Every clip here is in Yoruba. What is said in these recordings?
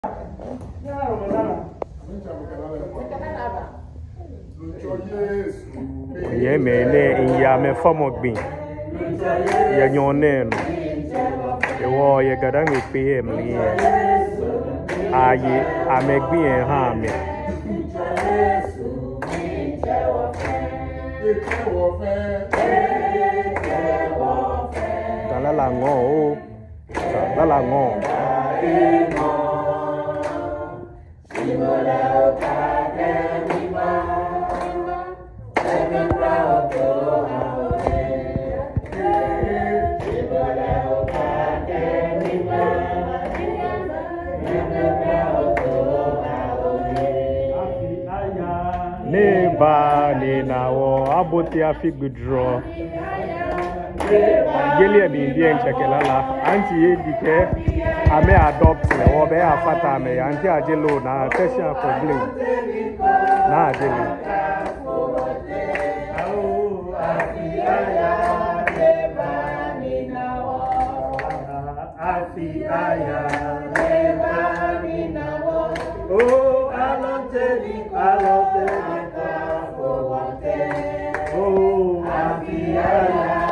Yeah, man, yeah, me form of being. Yeah, your name. Oh, you got me PM. I make me a harm. Dalalango, Dalalango. Neba ni nawo aboti afi gudro gele bi ndie nchekelala anti yedike ame adopt le wo be afata me anti ajelo na tesha for blame na ajelo afi aya neba ni nawo oh aloteli oh afi aya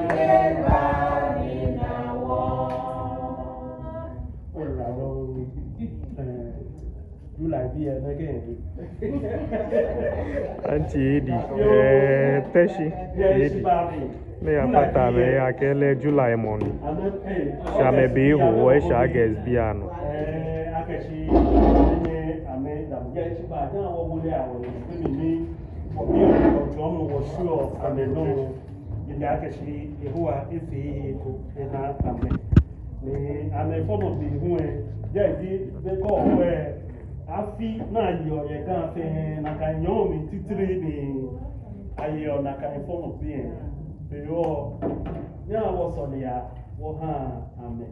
Auntie Eddie, Peshi, Eddie. Me apata me akele July morning. Shame be who we shall guess piano. Akashi, ame dam yechi ba na wo wole awon ni obi ojo mo wo sure ame no ni akashi ehua efe ko na ame ni ame form of the hu e je di be ko we afi na yo ye kan fe na kan yo mi titiri ni ayo na kan form of being pe yo ya wo so ya wo ha ame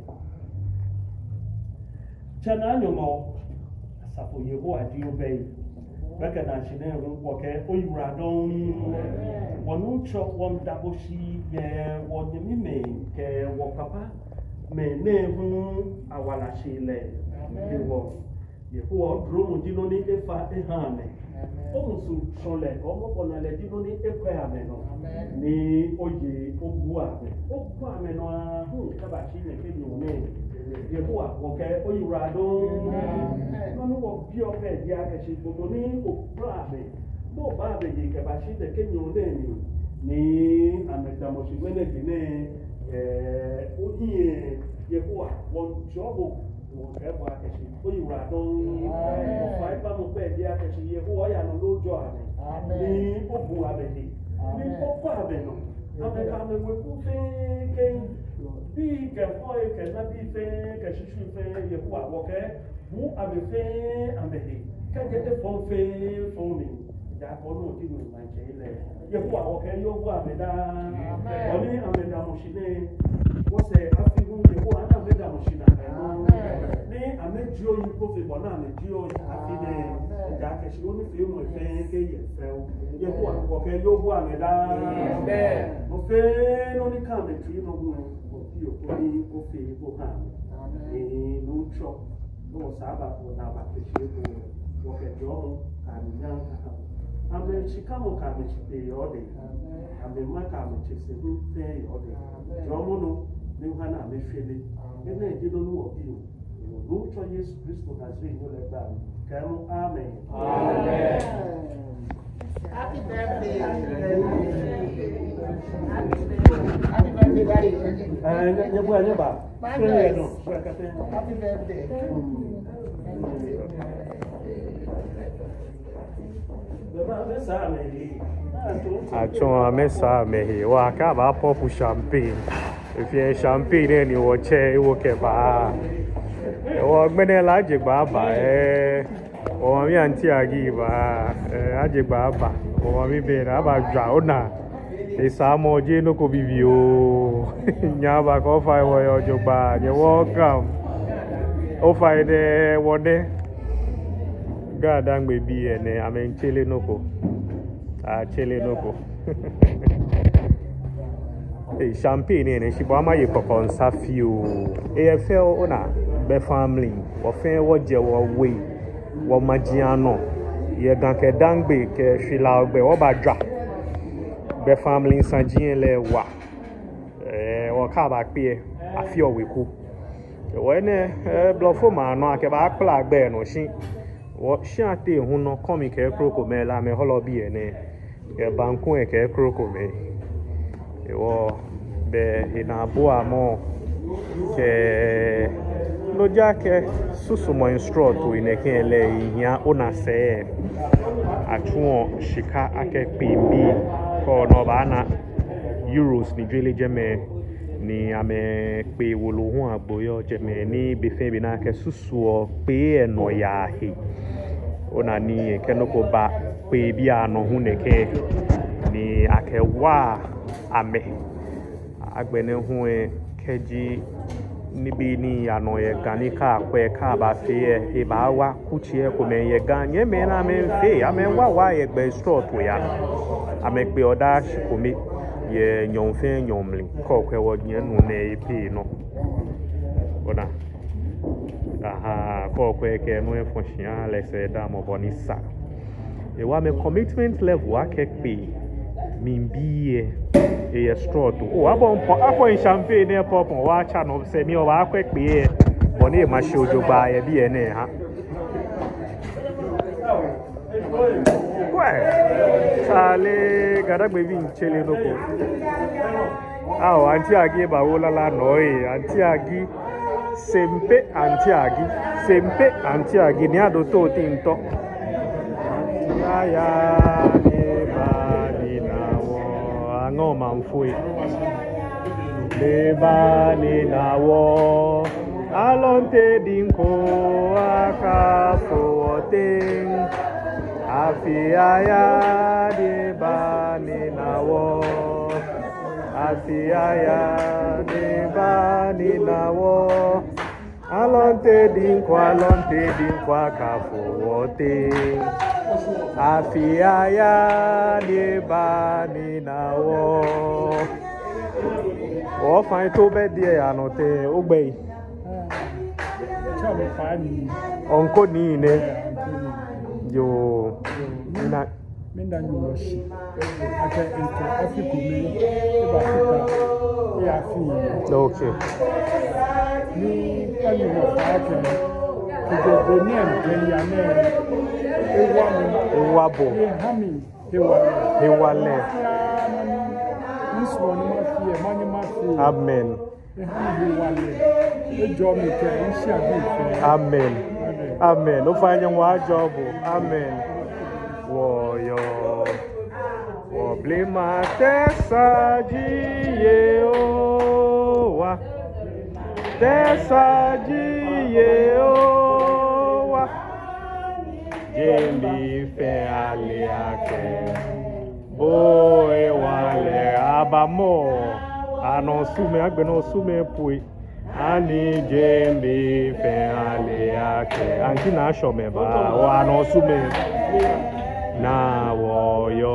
chana nyomo asapo yeho adi obey beka na chine woke oyura don wonu cho won daboshi ye wonyemi me ke wo papa me ne hu awala shile yeho dro mu dino ni efa eha me omusu chole omo bona le dino ni ekwe ame no ni oye ogbu ame no hu kaba chi ne ke ni one Yehowa woke oyura don no wo bi o pe dia ke chi gbogbo ni okura me bo ba be ye ke ba chi de ke nyo le ni amedamo chi wele gine ohiye Yehowa won jobo wo ke ba ke chi oyura don o fa ipa mo pe dia ke chi Yehowa ya no lojo ame ni obu abedi ni okwa abe no abeka me we ku fe ke bi ke foi ke na bi fe ke shishu fe ye kwa woke bu ame fe ambehi ke te fon fe fon mi da ko no ti mi man che ile ye kwa woke yo bu ameda oni ameda mo shine wo se afi hu ye kwa na ameda mo shina ni amejio yi ko fe bona amejio afi de da ke shi oni fe mo fe ke ye fe ye kwa woke yo bu ameda mo fe no ni ka me ti no bu yo koni ofe bo ha no cho no saba ko na ba ke she ko wo ke jo ka ni na ka ame chikamo ka me chipe yode ame ma ka me chise ru fe yode jo mo no ni ha na me fele ene di no wo bi no cho Yesu Kristo na zwe no le gba ka mo amen amen. Happy birthday. Happy birthday, Daddy. Happy birthday. Achon mesa mehi wa ka ba pop champagne. If you champagne ni wo che wo ke ba. Wo gbene la je ba ba o mi anti agi ba aje gba ba o mi be na ba dwa ona e samo je no ko bibio nya ba ko fa wo yo jo ba ye welcome o fa de wode GaDangme bi ene amen chele noko a chele noko e champagne ne shi ba ma ye kokon safio e fe ona be family wo fe wo je wo we wo magiano ye gan ke dangbe ke fila ogbe wo ba dwa be family sanjin le wa wo ka ba pe afi oweku wo ne blofo ma no ake ba akpla agbe no shin wo shate hu no komi ke kroko me la me holo bi ene ke banku e ke kroko me wo be ina bo amo ke loja ke susu mo instro to ineke le iya ona se atuo shika ake pimbi ko no ba na euros ni dwele jeme ni ame pe wolohun agboyo jeme ni befe bi na ke susu o pe eno ya he ona ni ke no ko ba pe bi ano hu neke ni ake wa ame agbene hu keji nibi ni ano ye gani ka kwe ka ba fe e ba wa kuchi e ko me ye gan ye me na me fe ame wa ye gbe store to ya ame pe oda shikomi ye nyom fe nyomli ko kwe wo nye nu ne ipi no ona aha ko kwe ke no e fonshia le se da mo bonisa e wa me commitment level akekpe mimbiye e straw to o abon champagne e pop wa cha no se mi o wa akekpe e boni e ma se ojogba ye bi ene ha kwe sale GaDangme bi nchele noko awo anti agi ba wo lala noi anti agi sempe anti agi ni ado to tinto ya ni ba ni na wo ango manfui le ba ni na wo alonte dinko akafo ting afiaya de ba ni na wo afiaya de ba ni na wo alonte dinko akafo ting afiaya de ba ni na wo o fa to be die anote ogbe onko ni ne yo na minda nyuloshi ake into Africa me ba Africa ya fi okay ni kali mo fa ke the Benin Kenya ne ewa bo hami ewale this one ma fi mani ma fi amen amen amen o fa nyan wa job amen wo yo wo blema tesaji ye o wa jembi fe ale ake bo e wale abamo ano sume agbe no sume pui ani jembi fe ale ake anti na show me ba o ano sume na wo yo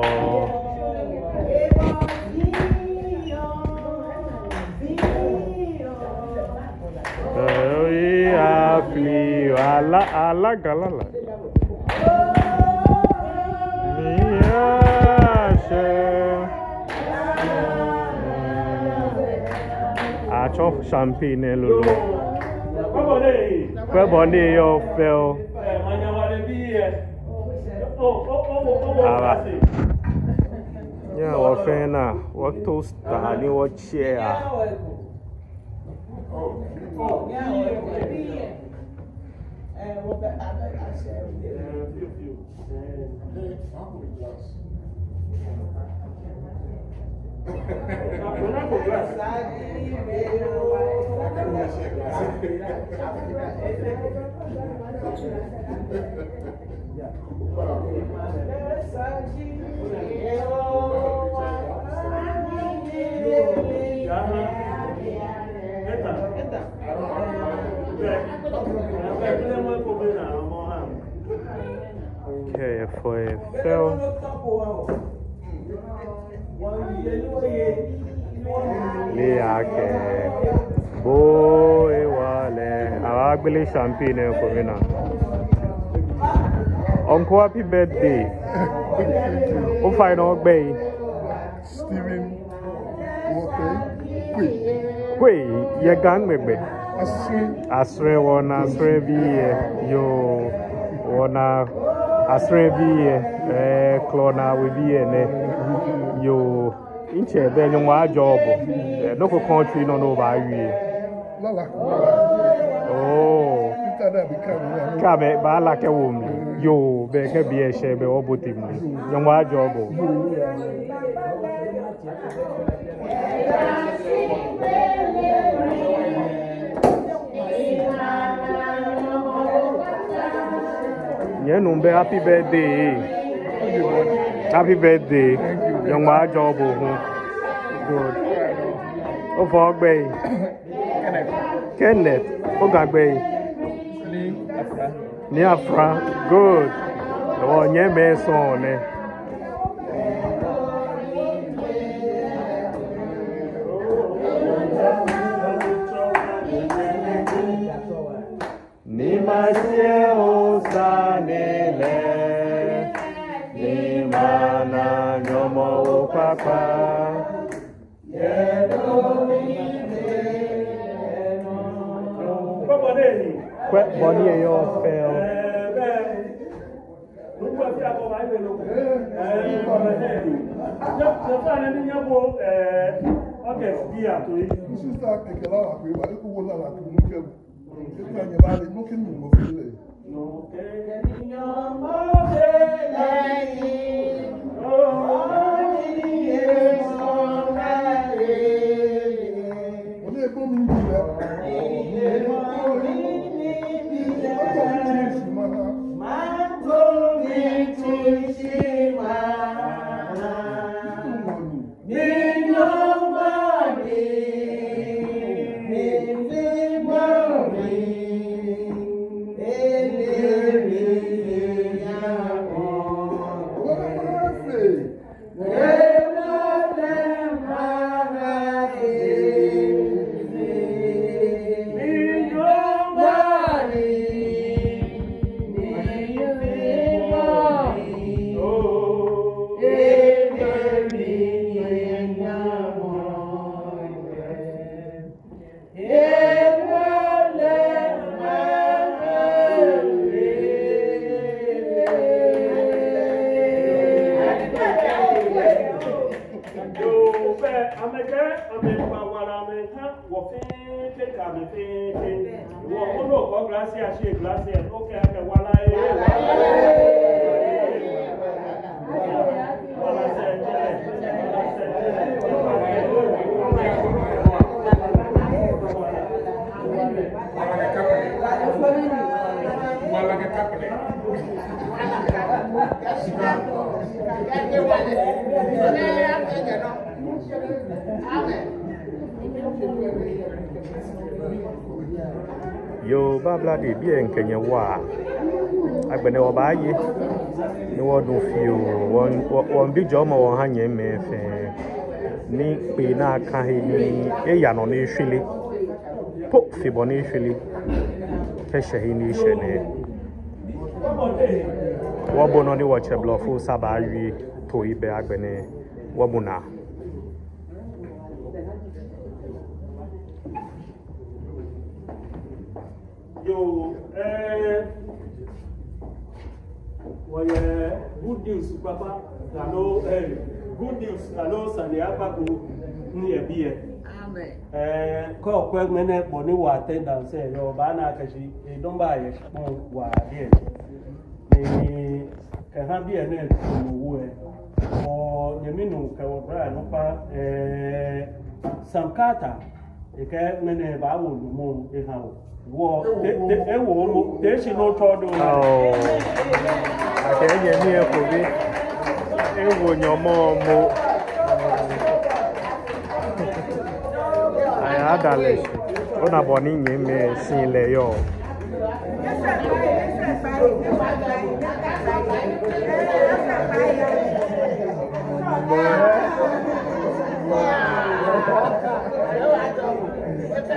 afli ala galala acho champagne lolo kwe boni yo fel aba ya wo fe na wo toaster ni wo chair Okay, foi fel. Le ake bo e wale Bagbele champagne for me now. Uncle, happy birthday. Who find out bay? Steven Walker. Wait, you gang me be. Asre wana asre bi yo wana asre bi clona we bi ne yo inche be no wa job no ko country no ba wi Lala. oh ka be ba la ke wo mi yo be ke bi e she be obotim ni no wa job yeah, no, happy birthday. Happy birthday. Young man, job. Good. Oh, for bay. Kenneth. Oh, bay. Niafra. Good. Oh, yeah, mason. Ni masie osanele ni mana nyomo papa yedo mi kwe boni e yo fail Yo babla de bien Kenya wa agbene wo ba yi ni wo dun fi o won bi jo mo won hanye me fe ni pe na kan he ni e ya no ni hwele po fi bo ni hwele ke shehi ni she ne wo bo no ni wo che blo fu saba wi to ibe agbene wo bu na Yo, well, good news, Papa. Hello, good news. Hello, Sunday. Apaku ni ebiye. Amen. Call quick minute, boni wa attendance. Yo, bana kashi. Don't buy it. Wa there. Ni kahabi ene tuwe. O yeminu kawabra no pa. Samkata. Eke mene ba wo lumo ehawo. Wo they wo they should not try to oh I tell you me ko bi e wo nyomo mo I adale ona boni yin me sin le yo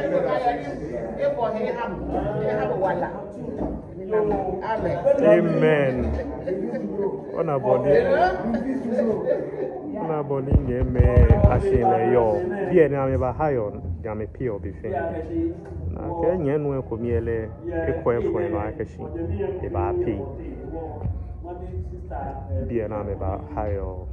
Amen. Ona boni nyeme ashile yo. Bie na me ba hayo ya me pio bi fe. Na ke nyenu e ko miele e ko e fo no akashi. E ba pi. Bie na me ba hayo.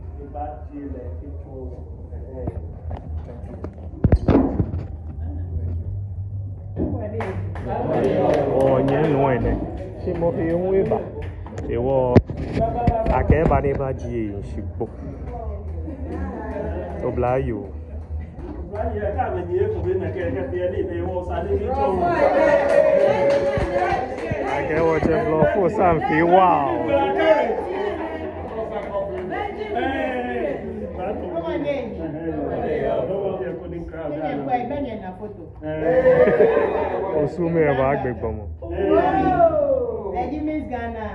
Oh, nyenu ene. Si mo fi un ba. Ewo akeba ne ba ji shipo. Oblayo. Akewo je block for some fi wow. Osume ba agbegbomo. GaDangme Ghana.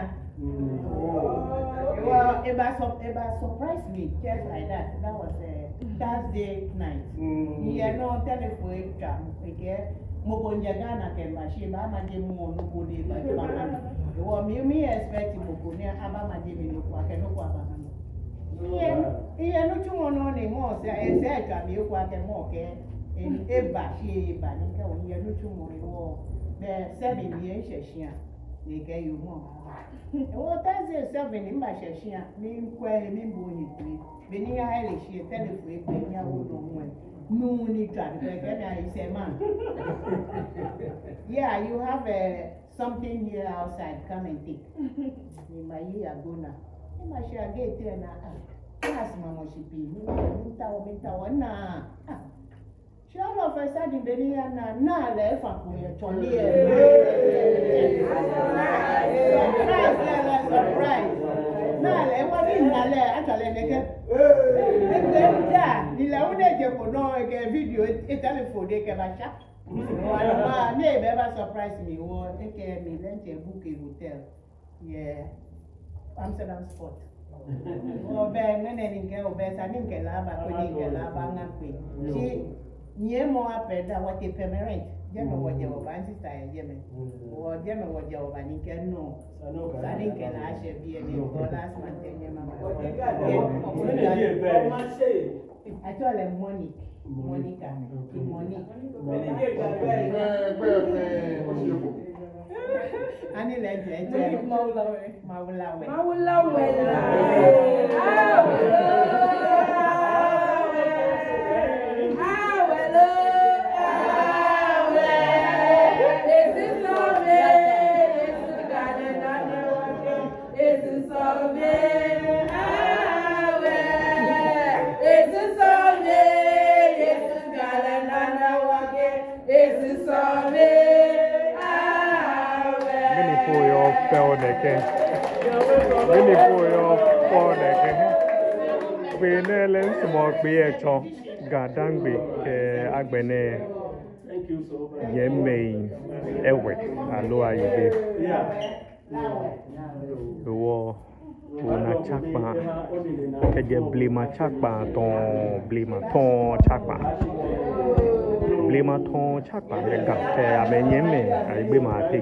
Well, it surprised me just like that. That was Thursday night. Yeah, no telephone jam. Okay, Mogonja Ghana came by she ba ma dem mo no go dey ba ba. Well, me expect Mogonia aba ma dem no kwa ke no kwa ba. Yeah, no chumo no ni mo say jam you kwa ke mo ke en eba she ba ni ke o yeah no chumo ni wo. The 7 years sheshia. They get you more. What does it 7 in my share? Mean query, mean bony. Benny Irish, she telephone, when you would no need to say, man. Yeah, you have something here outside. Come and take. In my year, go now. In my share, get there now. Yes, Mamma, she be. She all of a sudden, Benny and now left for Tony. Surprise. Now, I want in Nale, actually, the Laune for no video, a telephone, they can chat. Never surprised me, or take me, lent a book in hotel. Yeah, Amsterdam spot. Oh, Ben, and girl, Bess, I didn't get lava, couldn't get lava, she. Near more up and down what a permanent. German was your fancy style, German. Or German was your van, can know. I think I should be a new last month. I told him Monica. Ani legend. Maula. GaDangme agbene yeme ewe alo ayibe wo na chakpa keje blema chakpa ton chakpa le gate amenyeme ayibe ma te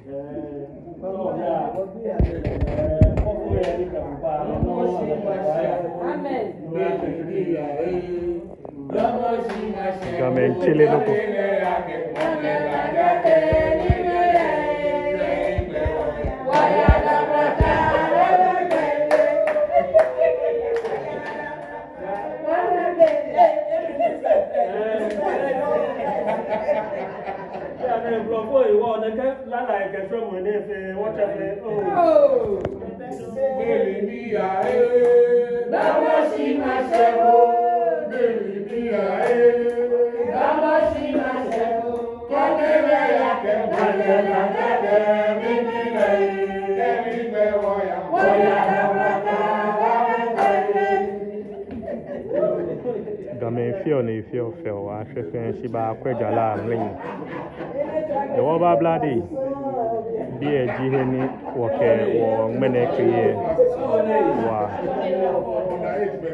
Amen. Chile loco. Feel, I should say she ba kwejala mling. The waba bloody be a jiheni woke or meneke wa.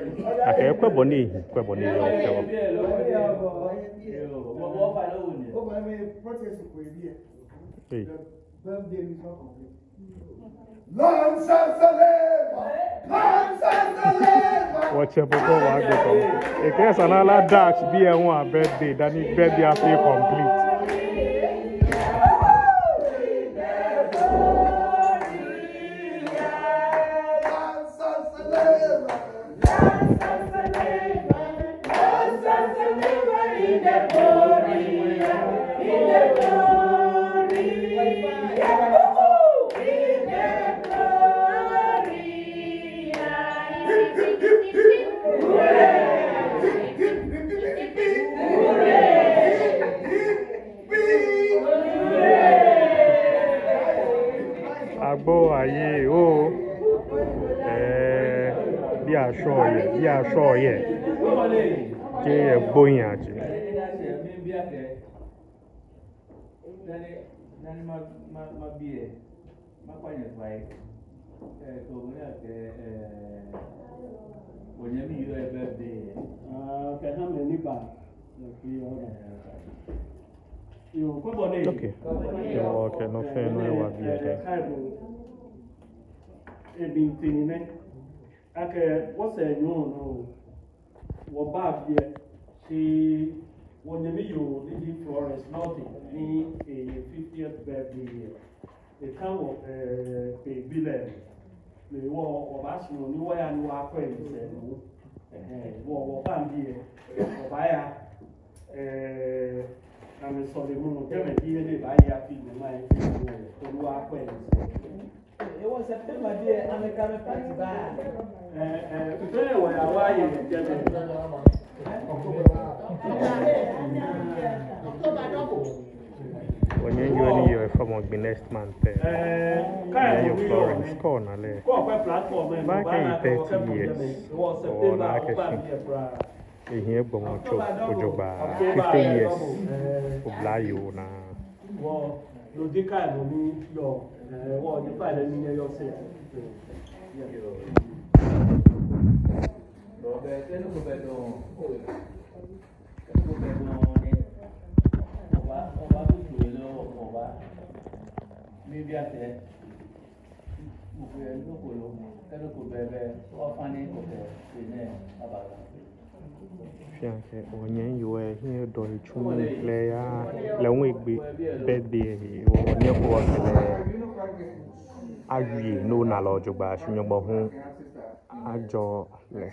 Okay, kweboni yo. protest for a year. Hey. The birthday is not complete. Watch your book over there. In case another dash be a one birthday, then his birthday has to complete. Agbo aye o bí aṣọ yẹ jẹ ẹgbóyin àjẹ. Okay. Okay, no fair no wa bi ede. Ebintini ake what's a no wo ba bi she wonyemi yo Lady Florence Norton ni a 50th birthday year. The kind of baby le wo ba si no ni wo ya ni wa kwa ni se no wo ba bi wo ba ya na me so le mu je me bi le ba ya fi ni mai wo wa kwa ni. It was September day, I'm a camera party bar. Today, when I was when you are from the next month, you Florence corner. Back in 30 years, or like a here, Bomocho, 50 years of Layo now. You decide on me, your what you find in yourself. Maybe I said, Fiancé, onye you here do chumi player la week be birthday o ne ko le ayi no na lojo ba shunyo bo hu ajo le